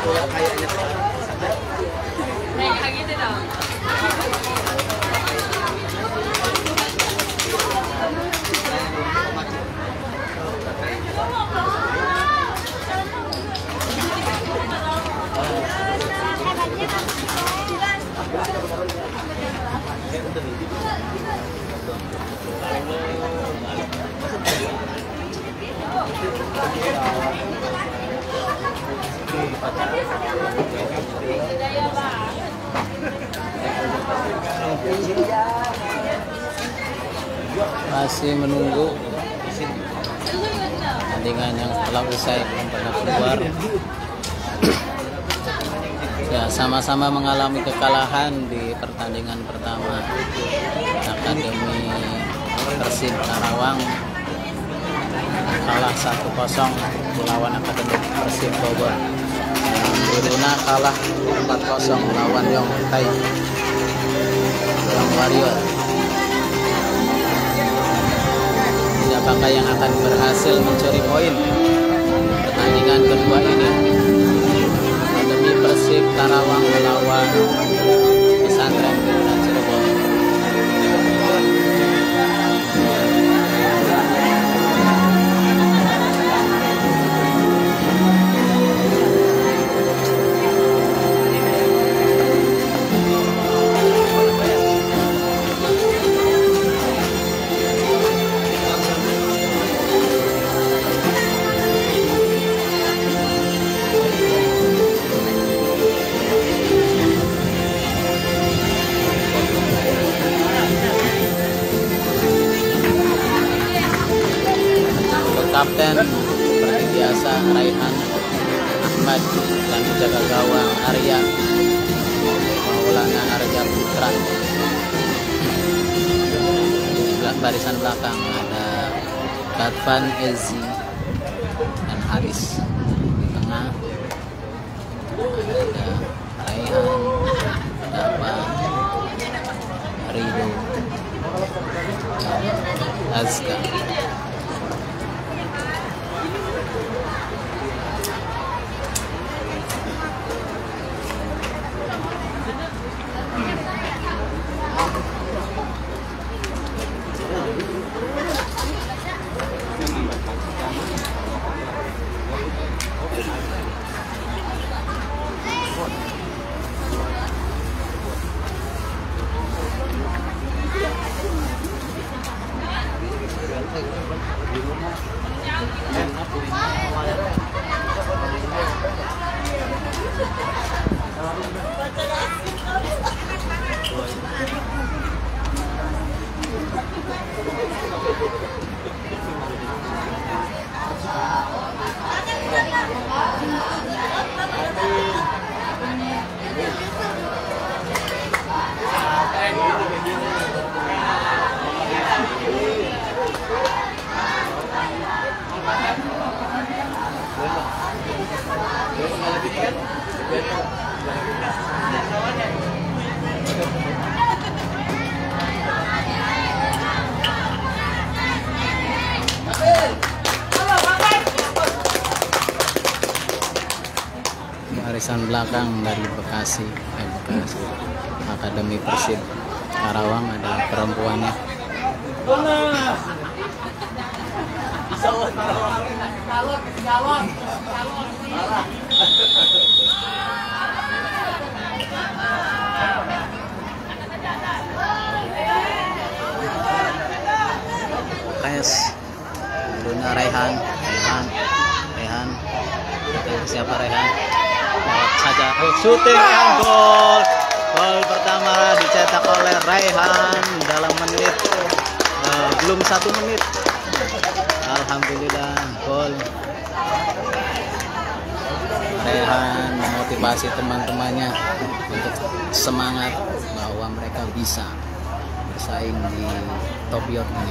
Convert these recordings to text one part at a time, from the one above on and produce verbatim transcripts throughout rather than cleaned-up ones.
Masih menunggu pertandingan yang telah usai belum pada keluar. Ya, sama-sama mengalami kekalahan di pertandingan pertama. Akademi Persib Karawang kalah satu kosong melawan Akademi Persib Bogor. Bruna kalah empat kosong melawan Yongtai Young Warrior. Siapakah yang akan berhasil mencuri poin pertandingan kedua ini? Akademi Persib Karawang melawan Pesantren Bruna Cirebon. Kapten seperti biasa Raihan Ahmad dan menjaga gawang Arya Maulana Arja Putra. Di barisan belakang ada Katvan Ezi dan Haris. Di tengah ada Raihan, Dapa, Rido, dan Azka. Barisan belakang dari Bekasi, eh Bekasi, Akademi Persib Karawang ada perempuannya. Kayas Bruna Raihan, Raihan, Raihan, siapa Raihan? Saja oh, shooting and gol. Gol pertama dicetak oleh Raihan dalam menit uh, belum satu menit. Alhamdulillah gol. Raihan memotivasi teman-temannya untuk semangat bahwa mereka bisa bersaing di top yot ini.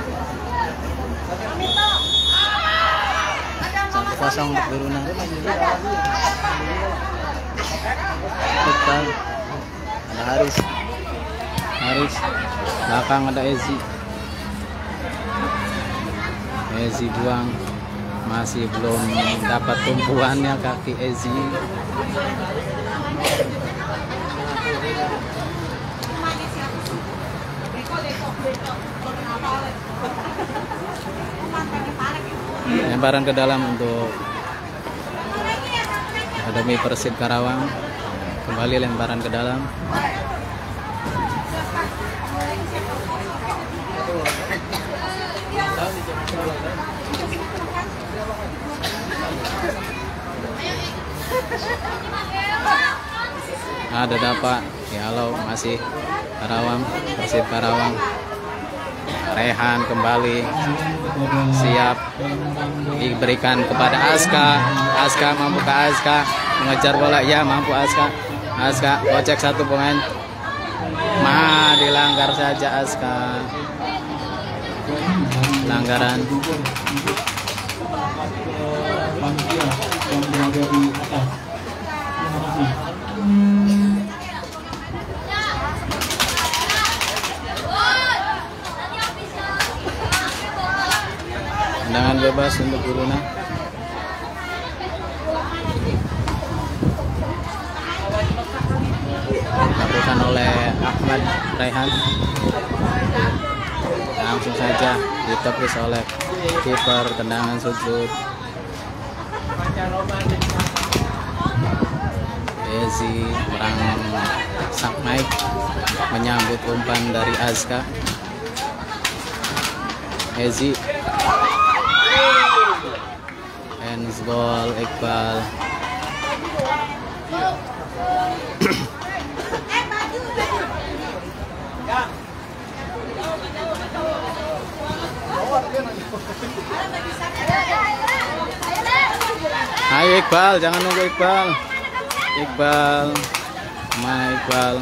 Satu kosong untuk Bruna. Betul. Ada Haris. Haris. Belakang ada Ezi. Ezi buang. masih belum dapat tumpuannya kaki Ezi. Lemparan ke dalam untuk Akademi Persib Karawang. Kembali lemparan ke dalam. Ada dapat ya, halo masih Karawang, Persib Karawang. Rehan kembali siap diberikan kepada Aska. Aska mampu ke Aska mengejar bola, ya mampu Aska. Aska kocek satu pemain, mah dilanggar saja Aska. Pelanggaran. Tendangan bebas untuk Bruna. Dilakukan oleh Ahmad Rehan. Langsung saja ditepis oleh kiper, tendangan sudut. Ezi orang sak naik menyambut umpan dari Azka. Ezi handsball Iqbal. Ayo Iqbal, jangan nunggu Iqbal. Iqbal, mana Iqbal?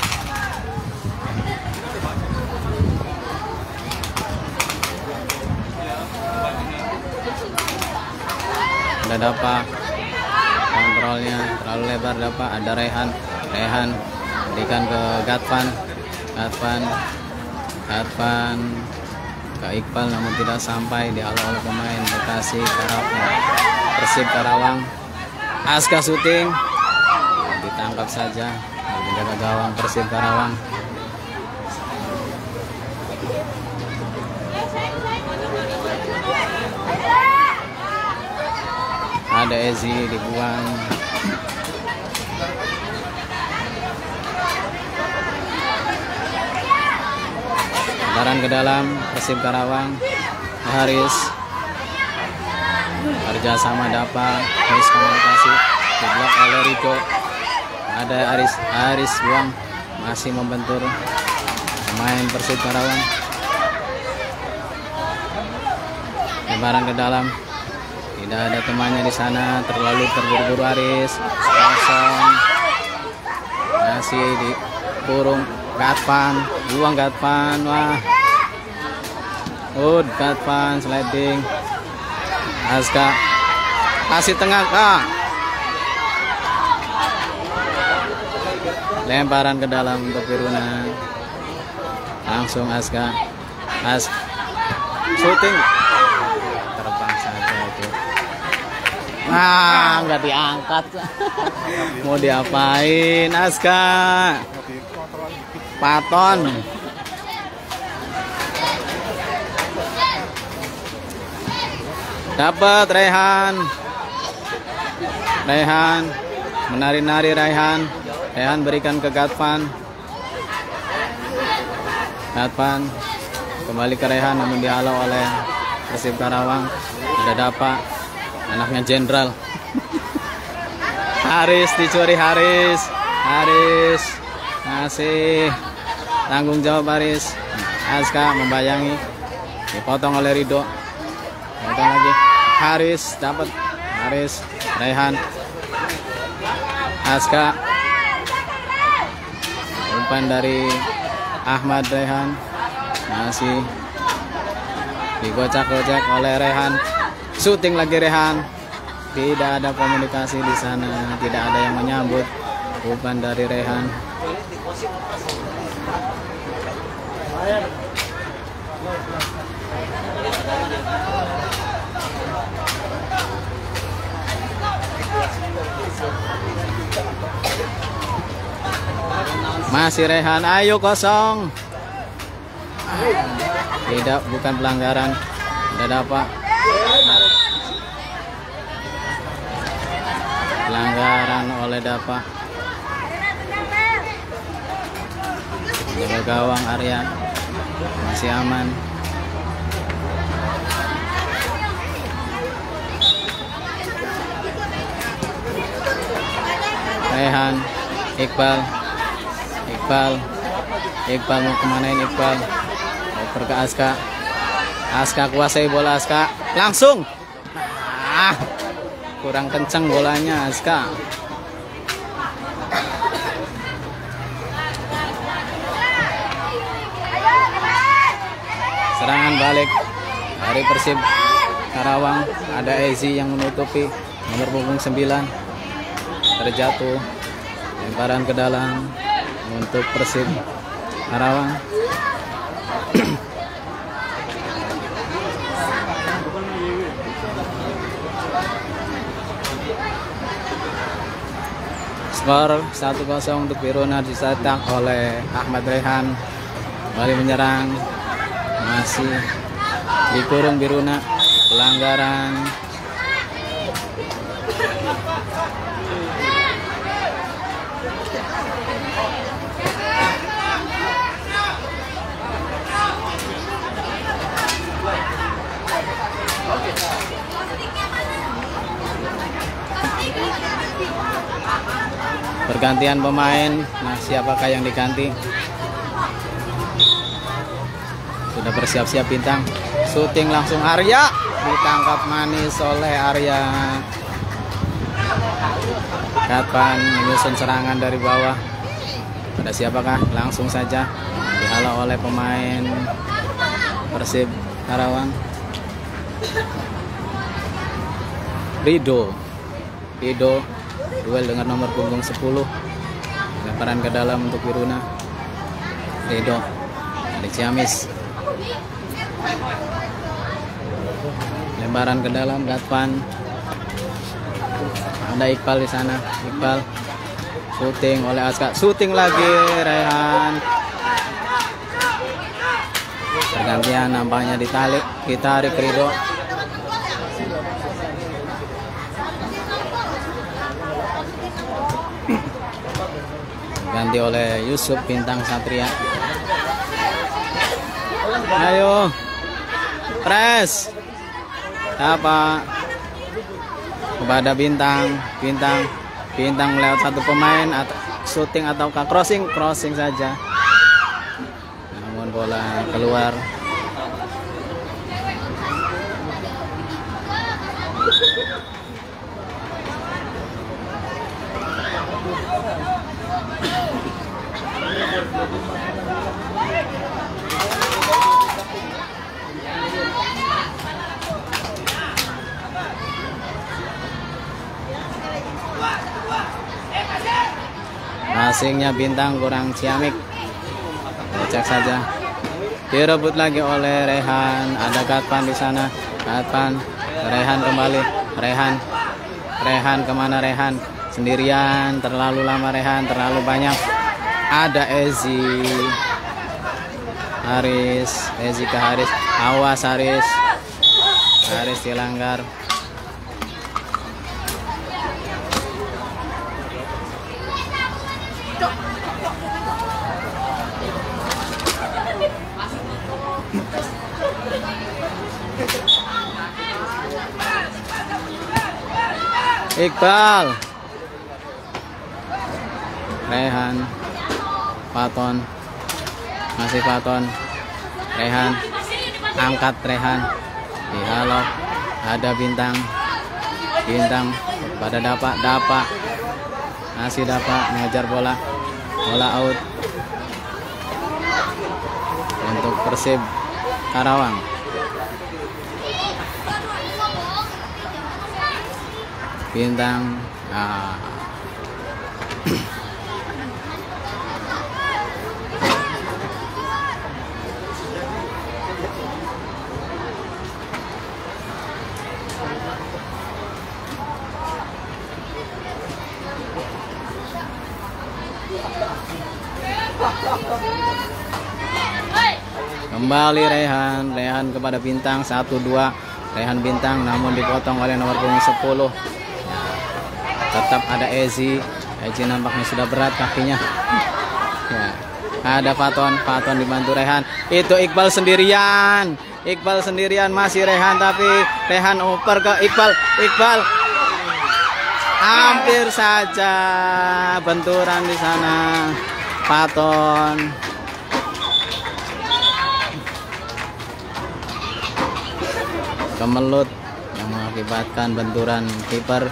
Ada dapat kontrolnya terlalu lebar, dapat ada Rehan. Rehan berikan ke Gatvan. Gatvan, Gatvan ke Iqbal namun tidak sampai, dihalau oleh pemain Bekasi Karawang, Persib Karawang. Aska syuting, ditangkap saja menjaga gawang Persib Karawang. Ada Ezi dibuang. Lemparan ke dalam Persib Karawang. Haris kerjasama dapat, Haris komunikasi diblok oleh Rico. Ada Aris, Aris buang, masih membentur pemain Persib Karawang. Lemparan ke dalam, tidak ada temannya di sana, terlalu terburu-buru Aris. Kosong, masih dikurung Gatvan, buang Gatvan. Wah, Ud Gatvan sliding. Aska kasih tengah, ah. Lemparan ke dalam untuk Bruna. Langsung Aska, As shooting, terbang saja itu. Ah, nggak diangkat. Mau diapain Aska? Paton. Dapat Rehan. Rehan menari-nari Rehan. Rehan berikan ke Gatvan. Gatvan kembali ke Rehan namun dihalau oleh Persib Karawang. Ada dapat anaknya Jenderal. Haris dicuri Haris. Haris masih tanggung jawab Haris. Aska membayangi, dipotong oleh Ridho. Potong lagi. Haris dapat. Haris, Rehan, Aska. Umpan dari Ahmad Rehan masih digocak-gocak oleh Rehan. Syuting lagi Rehan. Tidak ada komunikasi di sana, tidak ada yang menyambut umpan dari Rehan. Masih Rehan, ayo kosong. Tidak, bukan pelanggaran. Tidak dapat. Pelanggaran oleh Dapa. Jaga gawang Arya. Masih aman. Rehan, Iqbal, Iqbal, Iqbal mau kemanain Iqbal? Oper ke Aska, Aska kuasai bola Aska, langsung. Ah, kurang kencang bolanya Aska. Serangan balik dari Persib Karawang, ada Ezi yang menutupi, nomor punggung sembilan. Terjatuh, lemparan ke dalam untuk Persib Karawang. Skor satu kosong untuk Biruna dicetak oleh Ahmad Rehan. Kembali menyerang, masih dikurung Biruna, pelanggaran. Pergantian pemain. Nah, siapakah yang diganti? Sudah bersiap-siap Bintang. Syuting langsung Arya, ditangkap manis oleh Arya. Kapan menyusun serangan dari bawah? Ada siapakah? Langsung saja dihalau oleh pemain Persib Karawang. Rido, Rido duel dengan nomor punggung sepuluh. Lemparan ke dalam untuk Biruna. Rido, ada Ciamis. Lemparan ke dalam, Gatvan. Ada Iqbal di sana. Iqbal syuting oleh Aska. Syuting lagi Rehan. Pergantian nampaknya ditarik, ditarik Rido. Ganti oleh Yusuf Bintang Satria. Ayo, press. Apa? Kepada Bintang, Bintang, Bintang lewat satu pemain atau shooting ataukah crossing, crossing saja. Namun bola keluar. Passingnya Bintang kurang ciamik. Cek saja. Direbut lagi oleh Rehan. Ada Gatvan di sana. Gatvan, Rehan kembali. Rehan, Rehan kemana Rehan? Sendirian. Terlalu lama Rehan. Terlalu banyak. Ada Ezi. Haris, Ezi ke Haris. Awas Haris. Haris dilanggar. Iqbal, Rehan, Paton, masih Paton, Rehan, angkat Rehan, dihalau, ada Bintang, Bintang pada Dapa, Dapa, masih Dapa, mengejar bola, bola out untuk Persib Karawang. Bintang, ah. Kembali Rehan, Rehan kepada Bintang satu dua. Rehan Bintang namun dipotong oleh nomor punggung sepuluh. Tetap ada Ezi. Ezi nampaknya sudah berat kakinya. Ya. Ada Faton, Faton dibantu Rehan. Itu Iqbal sendirian. Iqbal sendirian masih Rehan, tapi Rehan oper ke Iqbal. Iqbal hampir saja benturan di sana. Faton. Kemelut yang mengakibatkan benturan kiper.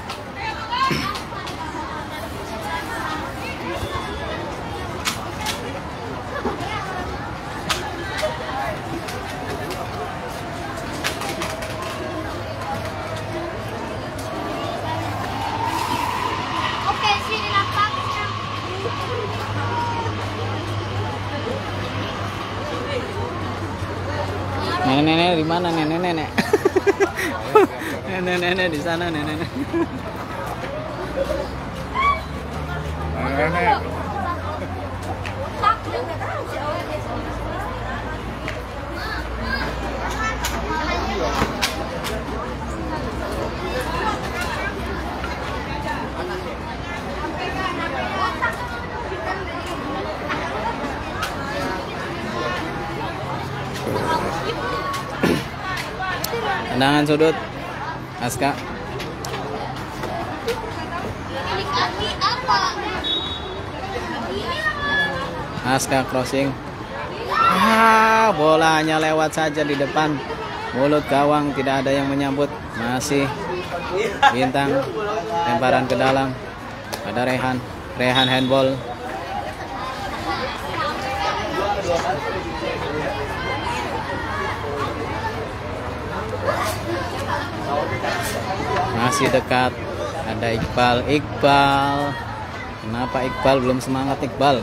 Nenek-nenek di mana nenek-nenek? Nenek-nenek di sana nenek-nenek. Nenek. Tendangan sudut Aska. Aska crossing. Ah, bolanya lewat saja di depan mulut gawang, tidak ada yang menyambut. Masih Bintang, lemparan ke dalam. Ada Rehan, Rehan handball. Masih dekat, ada Iqbal. Iqbal, kenapa Iqbal belum semangat? Iqbal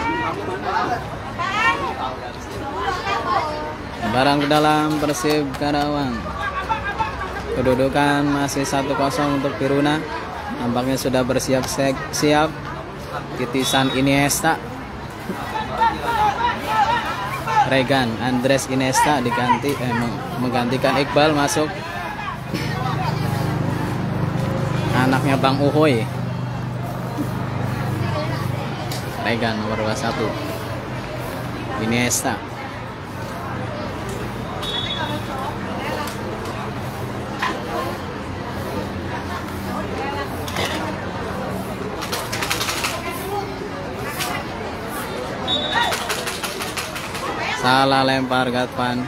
barang ke dalam. Persib Karawang, kedudukan masih satu kosong untuk Piruna. Nampaknya sudah bersiap-siap. Titisan Iniesta, Regan Andres Iniesta diganti eh, menggantikan Iqbal. Masuk anaknya Bang Uhoy, Regan nomor dua puluh satu. Iniesta. Salah lempar Gatvan.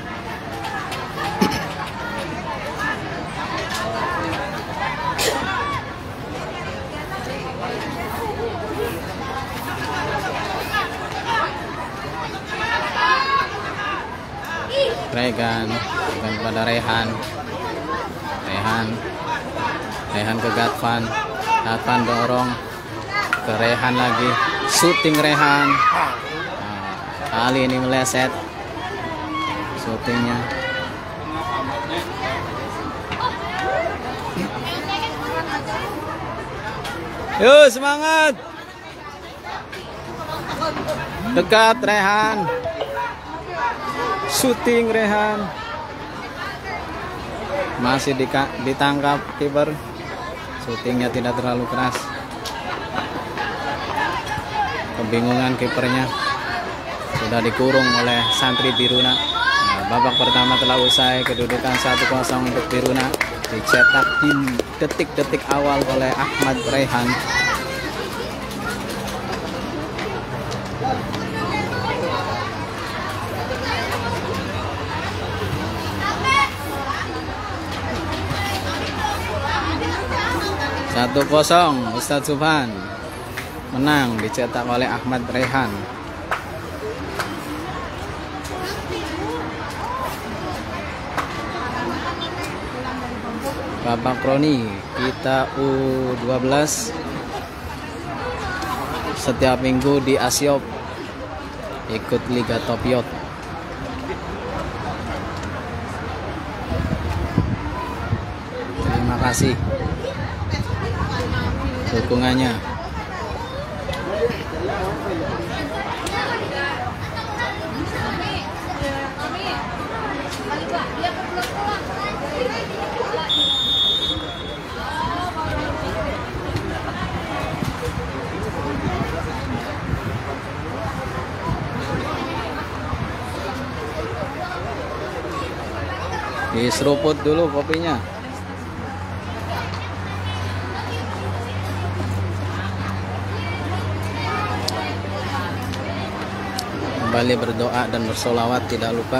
Regan bukan pada Rehan. Rehan Rehan ke Gatvan. Gatvan dorong ke Rehan lagi. Shooting Rehan. Nah, kali ini meleset shootingnya. Yuk semangat. Dekat Rehan. Shooting Rehan. Masih ditangkap kiper. Shootingnya tidak terlalu keras. Kebingungan kipernya. Sudah dikurung oleh Santri Piruna. Nah, babak pertama telah usai. Kedudukan satu kosong untuk Piruna. Dicetak di detik-detik awal oleh Ahmad Rehan. Satu kosong Ustadz Subhan menang, dicetak oleh Ahmad Rehan. Bapak Kroni, kita U dua belas setiap minggu di Asiop, ikut Liga Topiot. Terima kasih dukungannya. Diseruput dulu kopinya. Kembali berdoa dan bersolawat tidak lupa.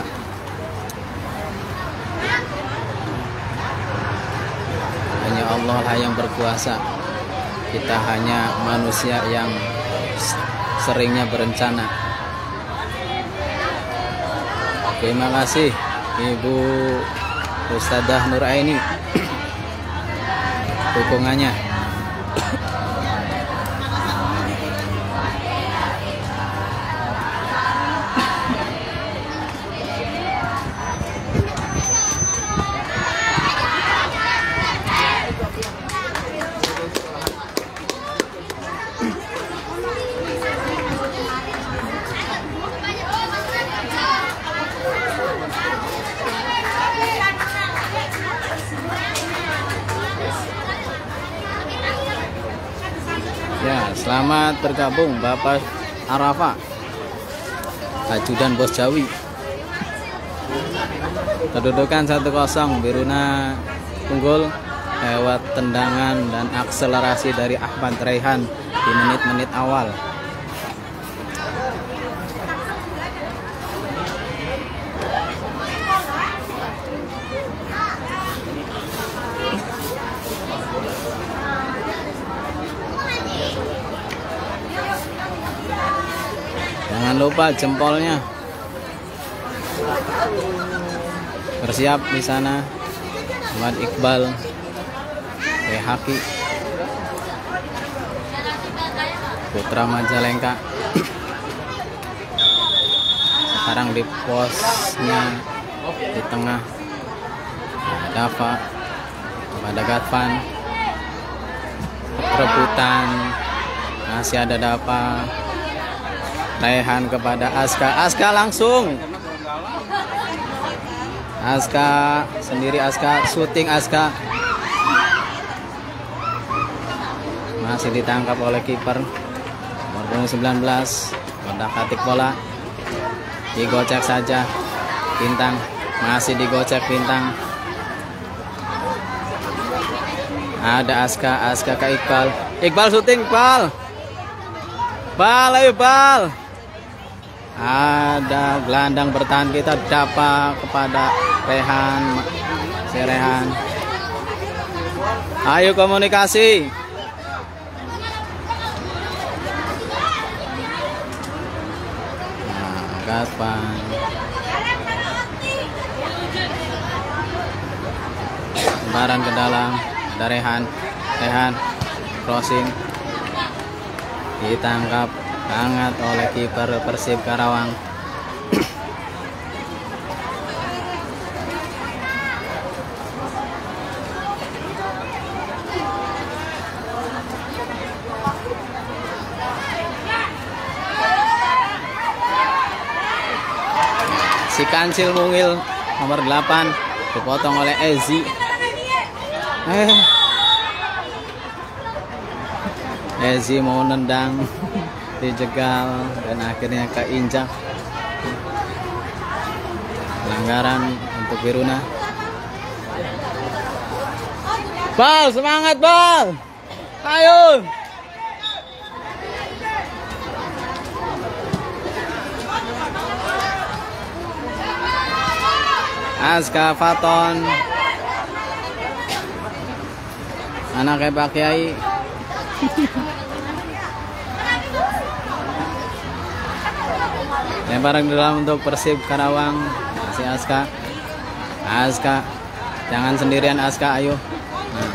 Hanya Allah lah yang berkuasa. Kita hanya manusia yang seringnya berencana. Terima kasih Ibu Ustadzah Nuraini dukungannya. Ya, selamat bergabung Bapak Arafa, ajudan Bos Jawi. Kedudukan satu kosong, Biruna unggul lewat tendangan dan akselerasi dari Ahmad Raihan di menit-menit awal. Jangan lupa jempolnya. Bersiap di sana Ahmad Iqbal, Haki, Putra Majalengka. Sekarang di posnya di tengah Dava pada Gatvan. Rebutan masih ada Dava. Raihan kepada Aska. Aska langsung. Aska sendiri, Aska syuting Aska. Masih ditangkap oleh kiper nomor sembilan belas. Otak-atik bola. Digocek saja Bintang. Masih digocek Bintang. Ada Aska, Aska ke Iqbal. Iqbal syuting, Iqbal. Bal, ayo Bal. Ada gelandang bertahan kita, Dapa kepada Rehan. Si Rehan. Ayo komunikasi. Nah, Gatvan. Lebaran ke dalam. Ada Rehan. Rehan crossing. Ditangkap hangat oleh kiper Persib Karawang. Si Kancil Mungil nomor delapan dipotong oleh Ezi. Eh. Ezi mau nendang, dijegal dan akhirnya keinjak. Pelanggaran untuk Biruna. Bal, semangat Bal. Ayo. Aska Faton. Anaknya Pak Kiai. Lemparan di dalam untuk Persib Karawang. Masih Aska. Aska. Jangan sendirian Aska, ayo. Nah.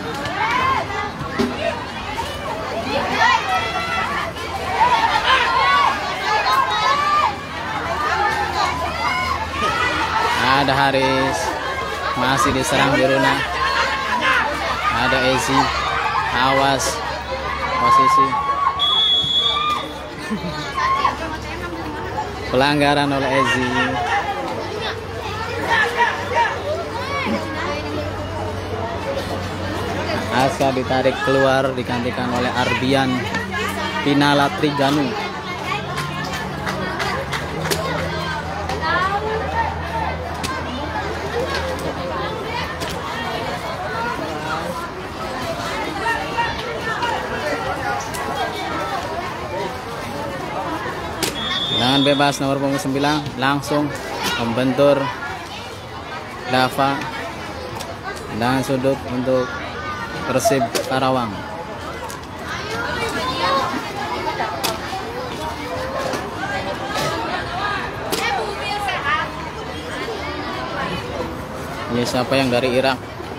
Ada Haris. Masih diserang Biruna. Ada Ezi. Awas posisi. Pelanggaran oleh Ezi. Aska ditarik keluar, digantikan oleh Arbian Pinala Triganu. Tendangan bebas nomor punggung sembilan langsung membentur Dava. Tendangan sudut untuk Persib Karawang. Ini siapa yang dari Irak?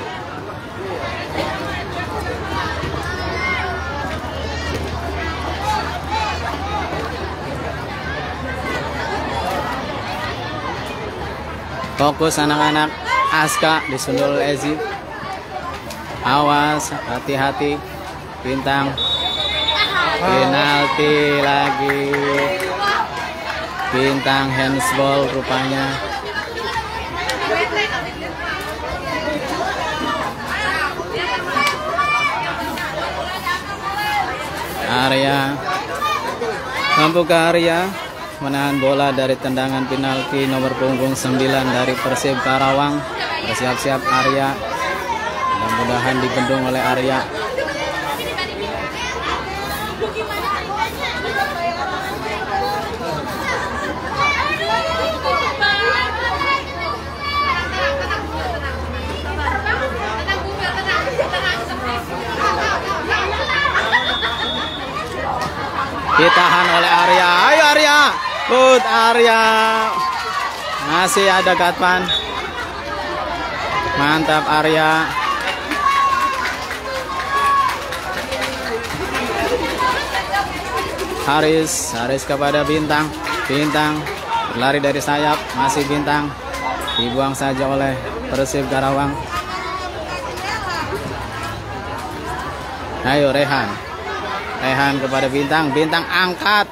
Fokus anak-anak Aska, disundul Ezi. Awas, hati-hati. Bintang. Penalti lagi. Bintang handsball rupanya. Arya membuka Arya menahan bola dari tendangan penalti nomor punggung sembilan dari Persib Karawang. Bersiap-siap Arya, mudah-mudahan dibendung oleh Arya. Ditahan oleh Arya. Ayo Arya. Good Arya. Masih ada Gatpan. Mantap Arya. Haris, Haris kepada Bintang. Bintang berlari dari sayap, masih Bintang. Dibuang saja oleh Persib Karawang. Ayo Rehan. Rehan kepada Bintang. Bintang angkat.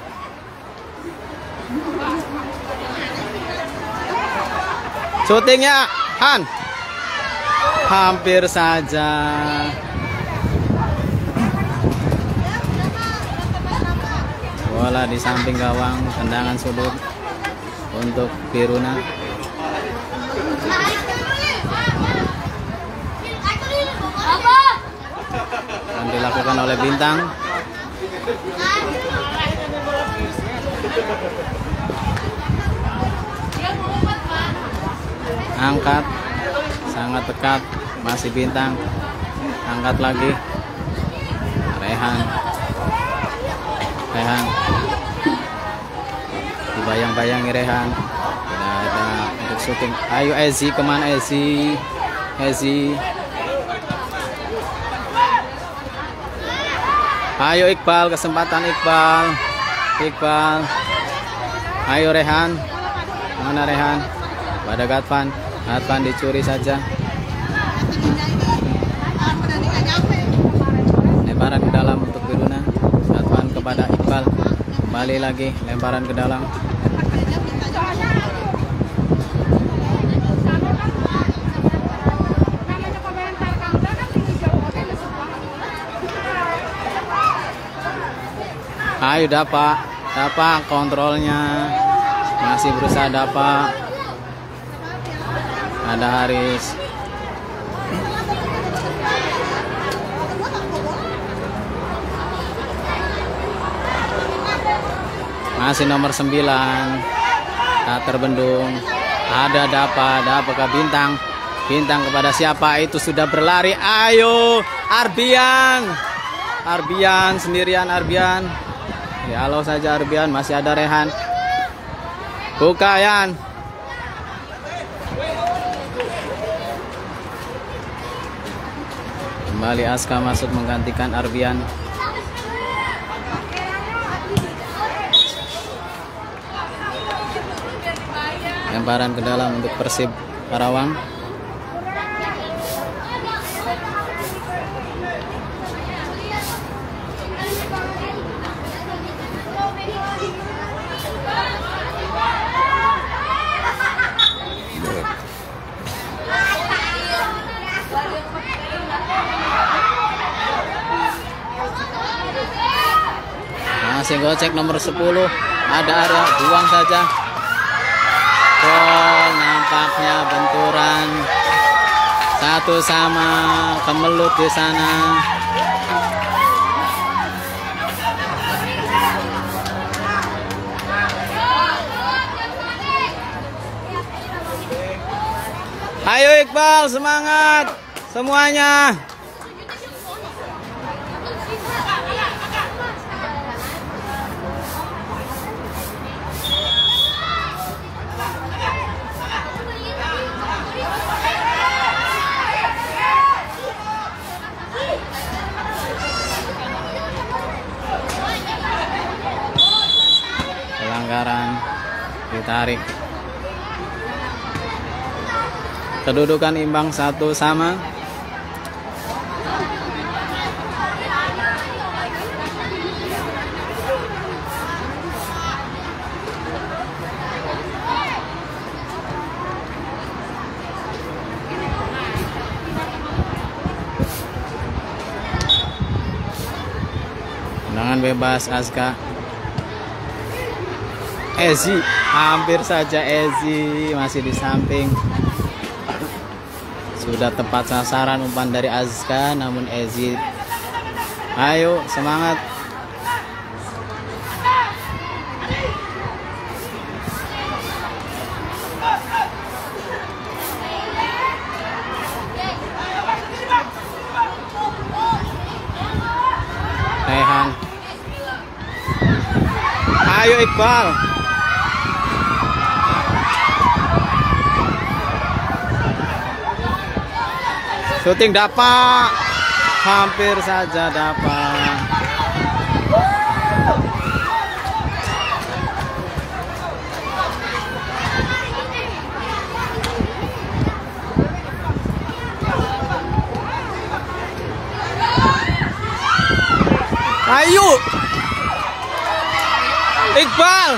Syutingnya Han. Hampir saja. Bola di samping gawang, tendangan sudut untuk Piruna. Yang dilakukan oleh Bintang. Angkat, sangat dekat, masih Bintang. Angkat lagi. Rehan. Rehan. Dibayang-bayangi Rehan. Tidak ada untuk syuting. Ayo Ezi, kemana Ezi? Ezi. Ayo Iqbal, kesempatan Iqbal. Iqbal. Ayo Rehan. Mana Rehan? Pada Gatpan. Gatpan dicuri saja. Lemparan ke dalam untuk Piruna. Gatpan kepada Iqbal. Kembali lagi lemparan ke dalam. Ayo Dapa, Dapa kontrolnya, masih berusaha Dapa. Ada Haris. Masih nomor sembilan, tak terbendung. Ada Dapa, Dapa ke Bintang. Bintang kepada siapa? Itu sudah berlari. Ayo Arbian, Arbian sendirian Arbian. Ya halo saja Arbian, masih ada Rehan. Buka Yan. Kembali Aska masuk menggantikan Arbian. Lemparan ke dalam untuk Persib Karawang. Masih gocek nomor sepuluh. Ada area, buang saja. Gol, nampaknya benturan satu sama kemelut di sana. Iqbal, semangat semuanya. Pelanggaran ditarik. Kedudukan imbang satu sama. Tendangan bebas Aska. Ezi, hampir saja Ezi masih di samping. Sudah tepat sasaran umpan dari Azka, namun Ezi. Ayo semangat. Rehan. Ayo Iqbal. Syuting dapat, hampir saja dapat. Ayo, Iqbal.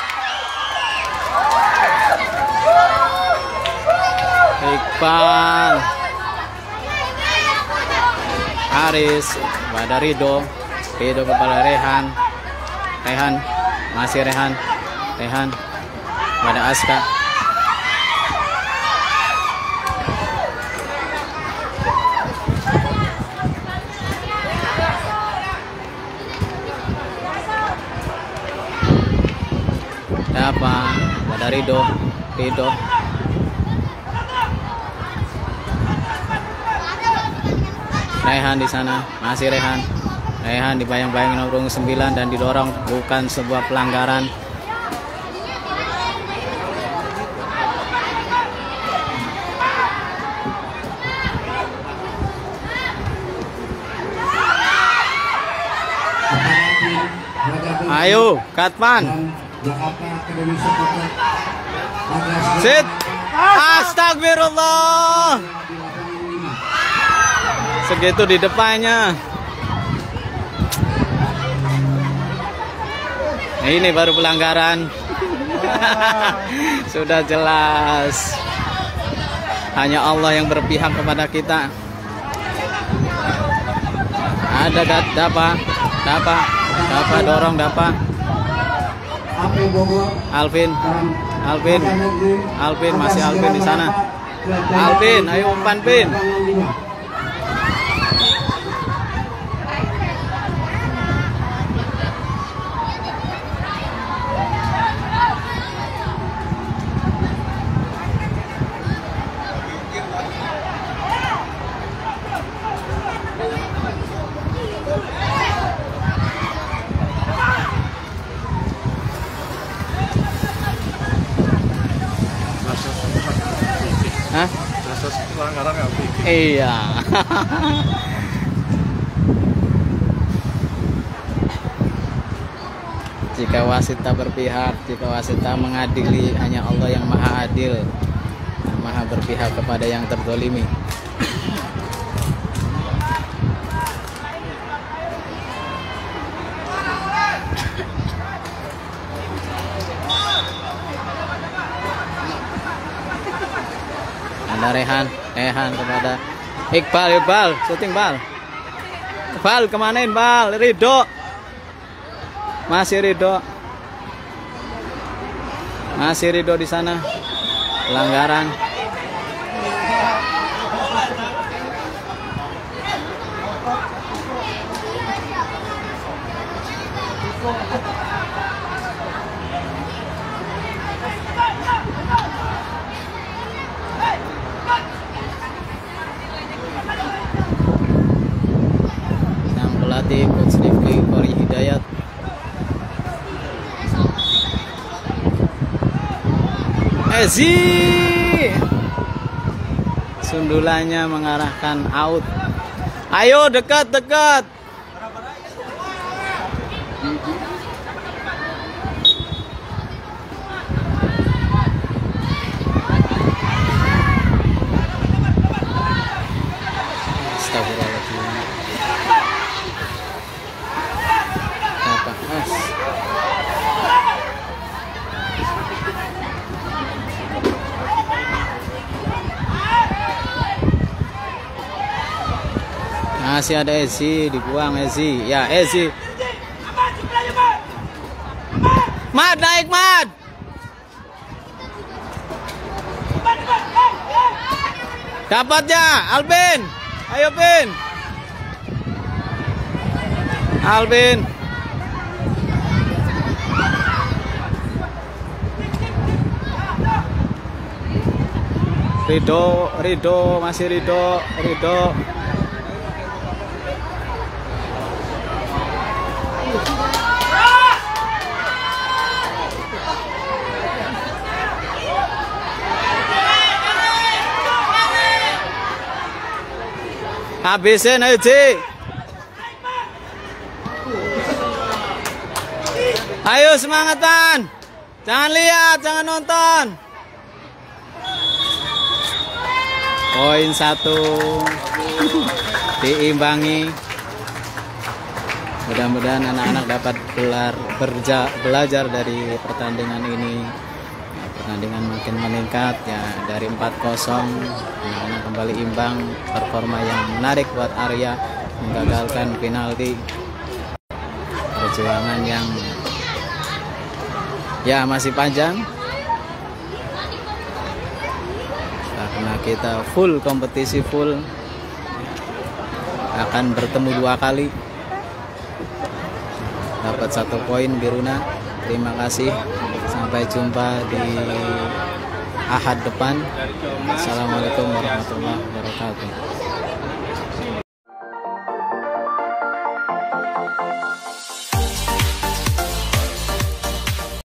Iqbal. Aris pada Ridho, Ridho kepada Rehan, Rehan masih Rehan, Rehan pada Aska. Dapat pada Ridho, Ridho. Rehan di sana, masih Rehan. Rehan dibayang-bayang nomor sembilan dan didorong, bukan sebuah pelanggaran. Ayo, Katman. Sit. Astagfirullah. Segitu di depannya. Nah, ini baru pelanggaran. Sudah jelas. Hanya Allah yang berpihak kepada kita. Ada Dapa, Dapa, Dapa dorong Dapa. Alvin, Alvin, Alvin masih Alvin di sana. Alvin, ayo umpan Pin. Hah? Iya. Jika wasit tak berpihak, jika wasit tak mengadili, hanya Allah yang maha adil, maha berpihak kepada yang terzalimi. Ada Rehan, Rehan kepada Iqbal, Iqbal, syuting bal. Bal kemanain bal? Ridho, masih Ridho, masih Ridho di sana. Pelanggaran. pelatih Coach Rifki Kori Hidayat. Ezi, sundulannya mengarahkan out. Ayo dekat dekat. Masih ada Ezi, dibuang Ezi. Ya, Ezi. Mad, naik Mad. Dapatnya Albin. Ayo Bin. Albin. Rido, Rido, masih Rido, Rido. Habisin ayo Ji. Ayo semangatan. Jangan lihat, jangan nonton. Poin satu diimbangi. Mudah-mudahan anak-anak dapat belar, berja, belajar dari pertandingan ini. Pertandingan makin meningkat ya, dari empat kosong anak-anak kembali imbang. Performa yang menarik buat Arya, menggagalkan penalti. Perjuangan yang ya masih panjang karena kita full kompetisi, full akan bertemu dua kali. Dapat satu poin Biruna. Terima kasih, sampai jumpa di Ahad depan. Assalamualaikum warahmatullahi wabarakatuh.